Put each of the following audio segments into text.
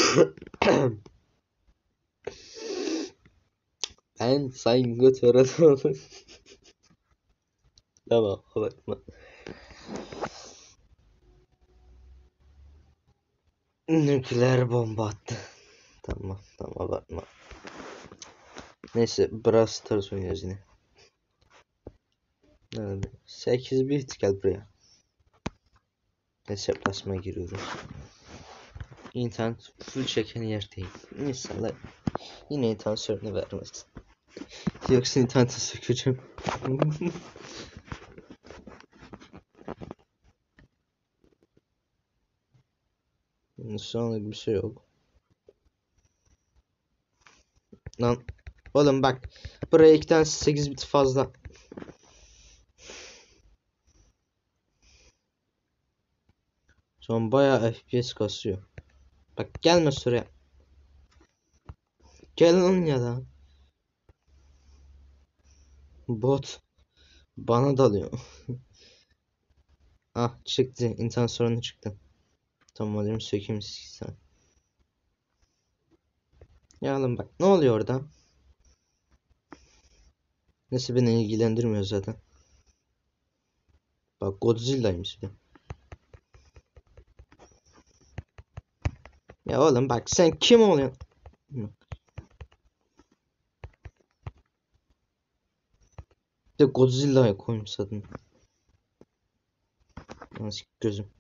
Ben sayın götüren tamam bakma. Nükleer bomba attı. Tamam bakma. Neyse Brawl Stars oynuyoruz yine. 8 bit gel buraya. Hesaplaşma giriyoruz. İnternet full çeken yerdeyim. İnşallah yine internet sorunu vermez. Yoksa interneti sökeceğim. Şu anlık bir şey yok. Lan oğlum bak. Buraya 2 tane 8 bit fazla. Şu an bayağı FPS kasıyor. Bak gelme şuraya. Gel lan ya da. Bot. Bana dalıyor. Ah çıktı. İnternet sorunu çıktı. Tamam modemi sökeyim sen. Ya oğlum bak ne oluyor orada? Neyse beni ilgilendirmiyor zaten. Bak Godzilla'ymış bir de. Ya oğlum bak sen kim oluyorsun? Bir de Godzilla'ya koymuş adını. Nasıl gözüm.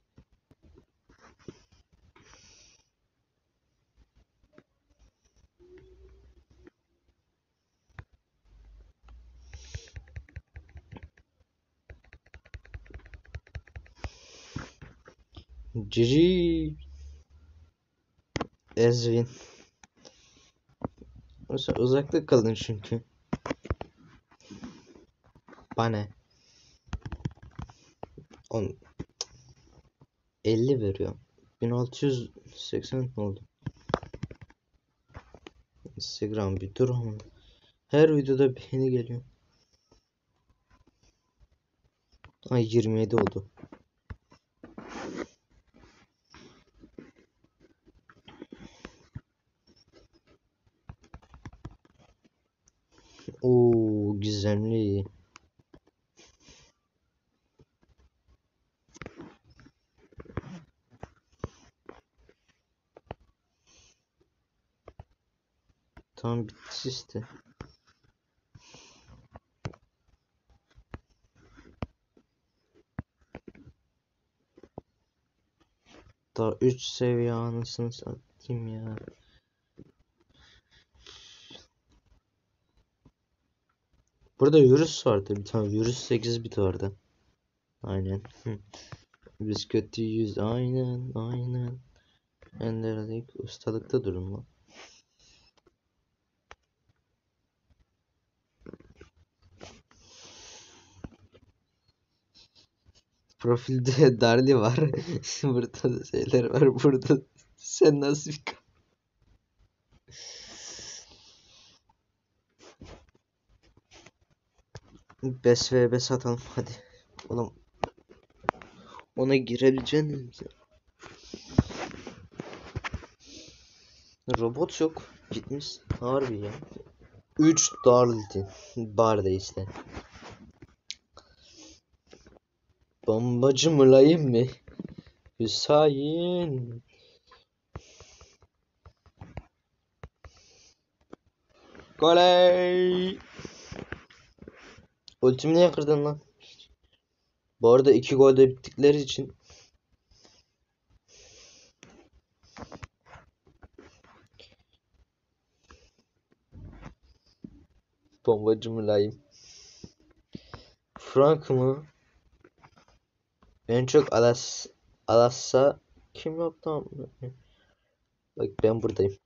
Cici. Ezvin. Mesela uzakta kalın çünkü. Bana. 10 50 veriyor. 1680 oldu. Instagram bir dur ama. Her videoda beğeni geliyor. Ay 27 oldu. Oo gizemli. Tam bitti işte. Daha 3 seviye anasını satayım ya. Burada virüs vardı bir tane virüs 8 bit vardı. Aynen. Biz kötüyüz aynen. Enderlik ustalıkta durum mu? Profilde Darli var. Burada da şeyler var. Burada sen nasıl bir Bes ve bes atalım hadi. Oğlum ona girebileceğin robot yok. Gitmiş. Harbi ya. 3 Darlington. Barda işte. Bombacı mülayim mi? Hüsayin. Goley. Ultimi niye kırdın lan? Bu arada 2 golde bittikleri için bombacı mülayim. Frank mı? En çok Alassa kim yaptı ama? Bak ben buradayım.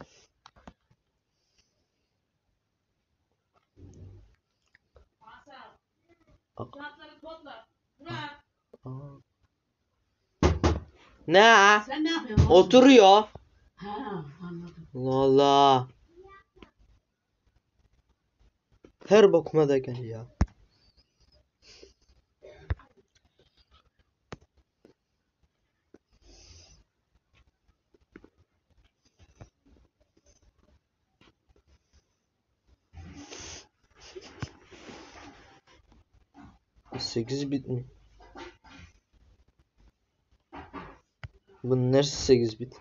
Ne? Sen ne yapıyorsun? Oturuyor. Ha, anladım. Allah. Her bakıma da gel ya. 8 bit mi? Bunun neresi 8 bit?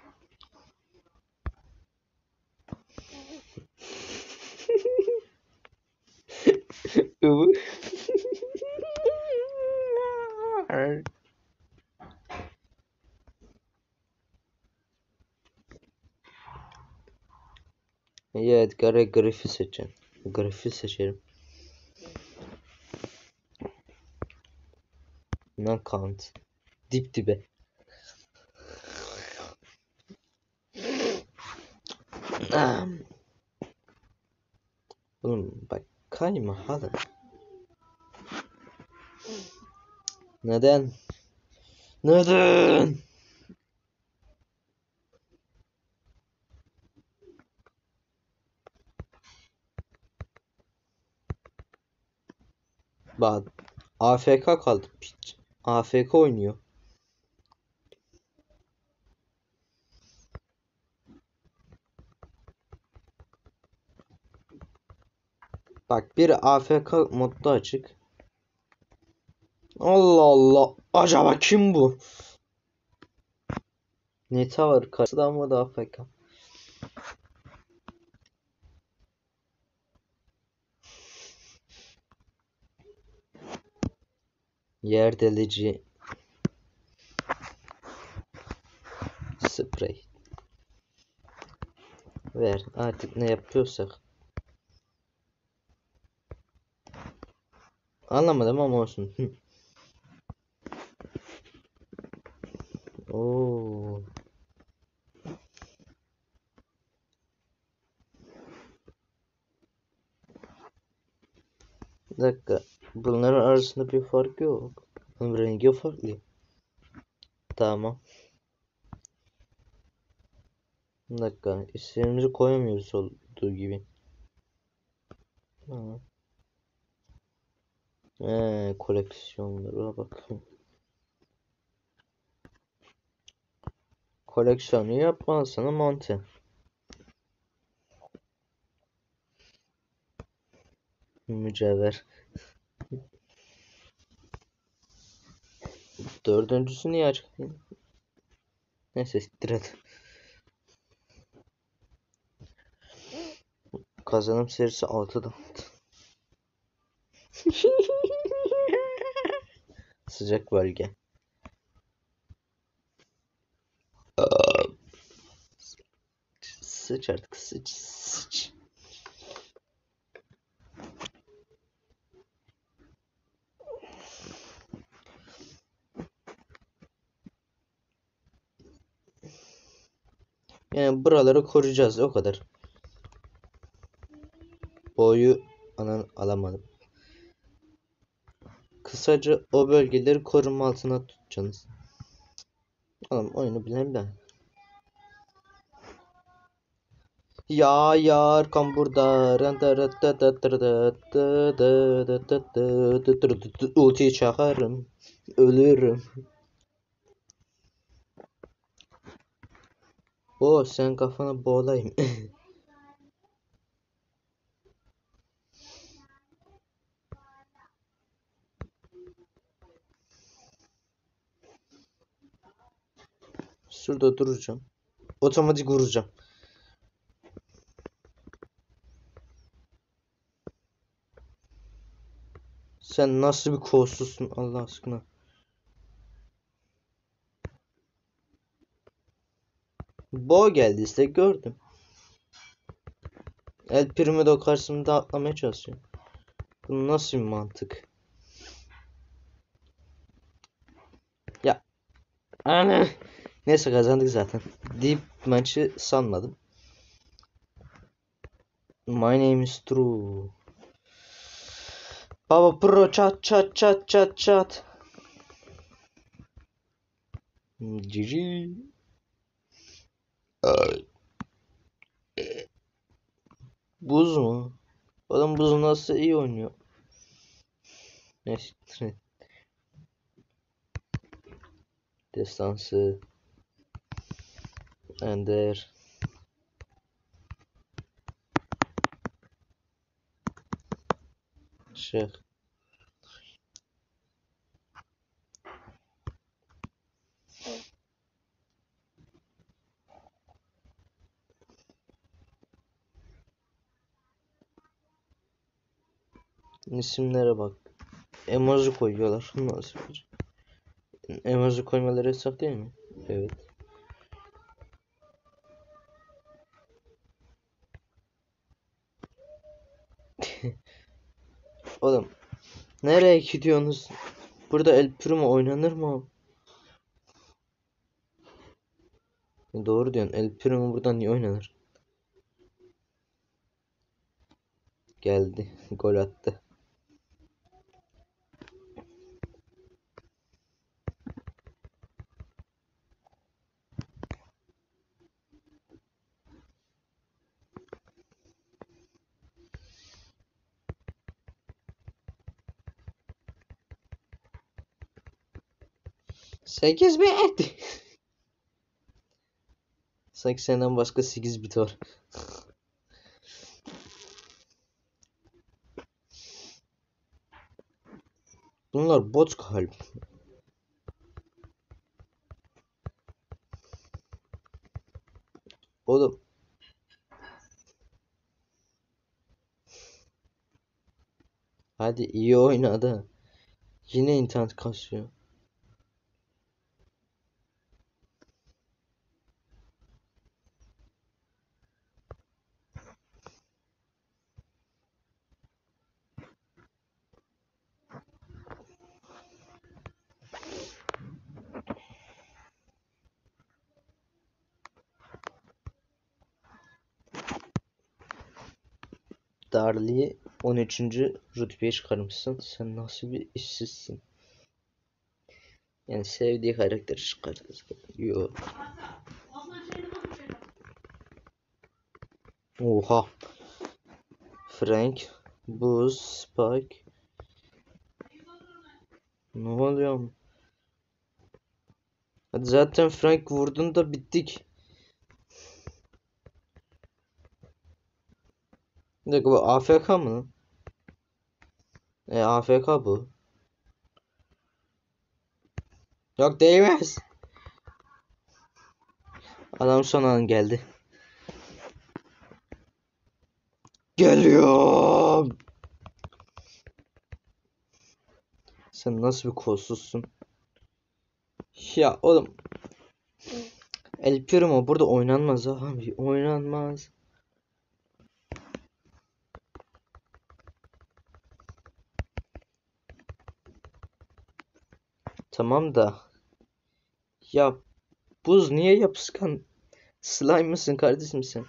Evet, Griff'i seçeceğim. Griff'i seçerim. Knockout. Dip dibe. Oğlum bak kayma hadi. Neden? Neden? Bak AFK kaldı. Piç. AFK oynuyor. Bak bir AFK modda açık. Allah Allah. Acaba kim bu? Neta var. Karşıdan mı da AFK? Yer delici. Sprey. Ver artık ne yapıyorsak. Anlamadım ama olsun. Oo. Bir dakika. Bunların arasında bir fark yok. Bunun rengi farklı. Tamam. Bir dakika. İsimlerimizi koyamıyoruz olduğu gibi. Ha. Koleksiyonlara bak. Koleksiyonu yapmazsana monte. Mücevher. Dördüncüsü niye açık değil? Neyse siktir et. Kazanım serisi 6'da. Sıcak bölge. Sıç artık sıç. Yani buraları koruyacağız o kadar. Boyu alamadım. Kısaca o bölgeleri koruma altına tutacaksınız. Oğlum oyunu bilen de. Ya arkam burada. Ultiyi çakarım. Ölürüm. O sen kafana boğulayım. Şurada duracağım. Otomatik vuracağım. Sen nasıl bir kolsuzsun Allah aşkına. Bo geldi işte gördüm. El Primo karşımda atlamaya çalışıyor. Bu nasıl bir mantık? Ya. Ana. Neyse kazandık zaten. Deep maçı sanmadım. My name is True. Baba pro çat. GG. Buz mu? Adam buz nasıl iyi oynuyor. Neyse. Destansı. Ender. Şık. İsimlere bak. Emoji koyuyorlar. Nasıl bir? Emoji koymaları yasak değil mi? Evet. Oğlum nereye gidiyorsunuz? Burada El Primo oynanır mı? Doğru diyorsun. El Primo buradan niye oynanır? Geldi. Gol attı. Sekiz bit. Sanki senden başka 8 bit var. Bunlar bot kalp. Oğlum. Hadi iyi oynadı. Yine internet kasıyor. Darlı'yı 13. rütbeye çıkarmışsın. Sen nasıl bir işsizsin? Yani sevdiği karakteri çıkardı. Yo. Oha. Frank. Buz. Spike. Ne oluyor? Hadi zaten Frank vurdun da bittik. Bir dakika bu AFK mı? AFK bu. Yok değmez. Adam son an geldi. Geliyorum. Sen nasıl bir kolsuzsun? Ya oğlum. El Primo burada oynanmaz abi. Oynanmaz. Tamam da. Ya buz niye yapışkan? Slime mısın kardeşim sen?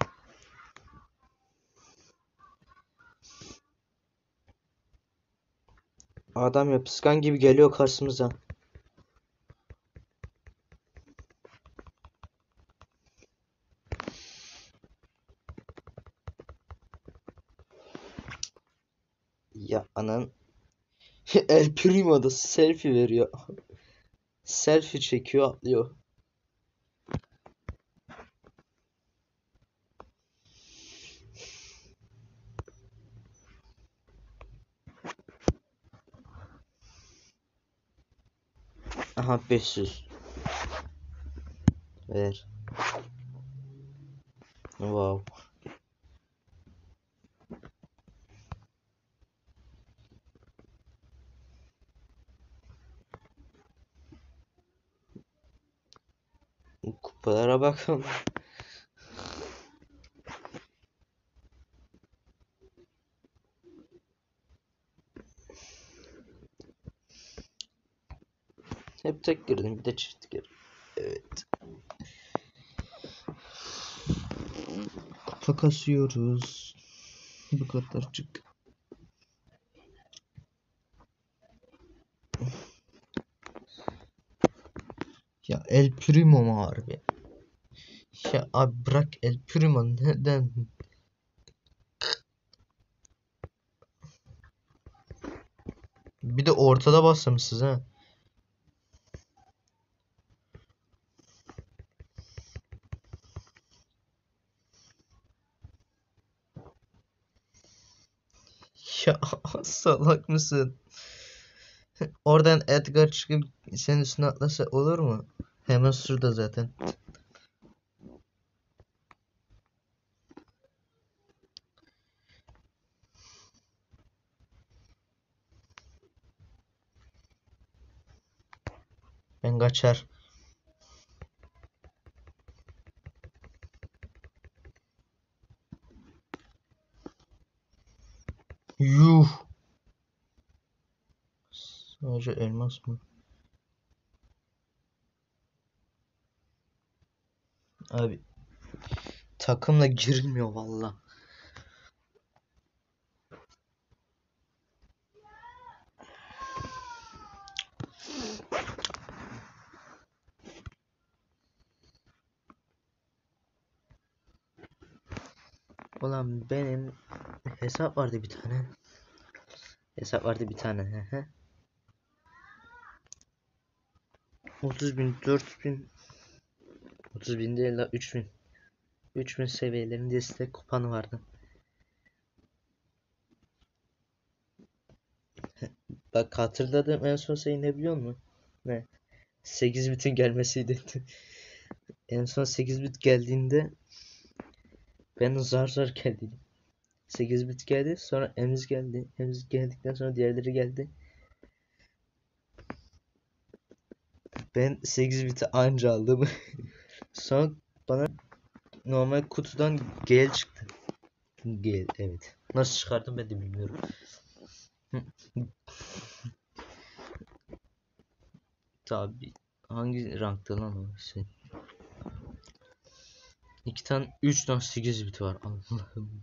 Adam yapışkan gibi geliyor karşımıza. Ya anan. El Primo da selfie veriyor. Selfie çekiyor atlıyor. Aha 500. Ver. Wow. Kupalara bakın. Hep tek girdim bir de çift girdim. Evet. Kupa kasıyoruz. Bu kadarcık. Ya El Primo mu harbi? Ya abi bırak El Primo neden? Bir de ortada basmışsınız ha. Ya salak mısın? Oradan Edgar çıkıp senin üstüne atlasa olur mu? Hemen şurada zaten. Ben kaçar. Yuh. Sadece elmas mı? Abi takımla girilmiyor valla. Ulan benim hesap vardı bir tane. Hesap vardı bir tane. 30.000, 4.000, 30.000 değil la 3.000. 3.000 seviyelerinde destek kupanı vardı. Bak hatırladım, en son şey ne biliyor musun? Ne? 8 bitin gelmesiydi. En son 8 bit geldiğinde ben zar zar geldim. 8 bit geldi, sonra Emiz geldi. Emiz geldikten sonra diğerleri geldi. Ben 8 biti anca aldım. Sonra bana normal kutudan gel çıktı. Gel, evet. Nasıl çıkardım ben de bilmiyorum. Tabi hangi rankta lan o şey? 2 tane 3 tane 8 bit var. Allah'ım.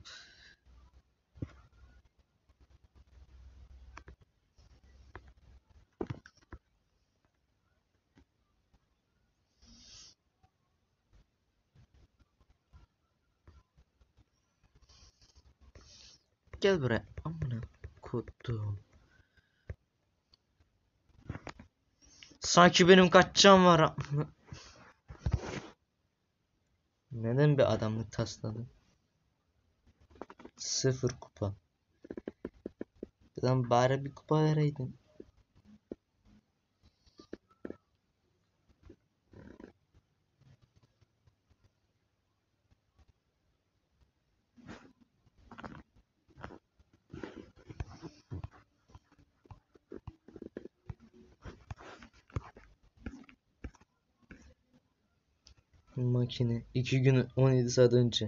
Gel buraya. Amına kodum. Sanki benim kaçacağım var. Neden bir adamlık tasladın? 0 kupa. Lan bari bir kupa vereydin. Makine 2 gün 17 saat önce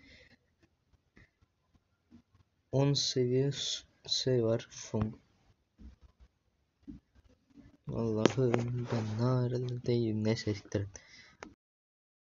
10 seviye şey var fon. Allah'ım ben neredeyim, ne sektirim.